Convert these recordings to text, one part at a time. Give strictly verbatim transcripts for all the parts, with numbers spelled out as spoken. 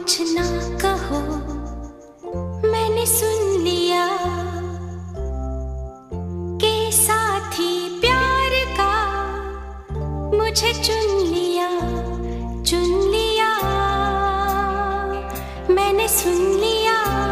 कुछ ना कहो, मैंने सुन लिया कि साथी प्यार का मुझे चुन लिया, चुन लिया, मैंने सुन लिया।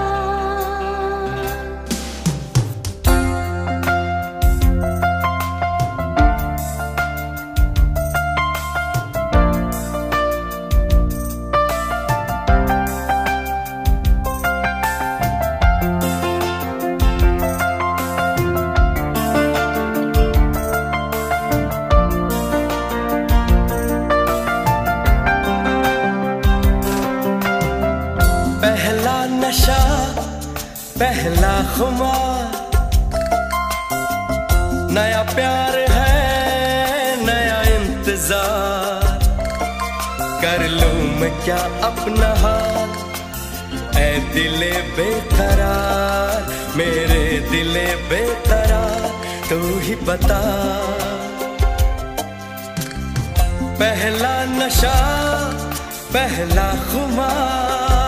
पहला नशा, पहला खुमार, नया प्यार है, नया इंतजार। कर लूं मैं क्या अपना हाल, ऐ दिले बेकरार, मेरे दिले बेकरार, तू ही बता। पहला नशा, पहला खुमार,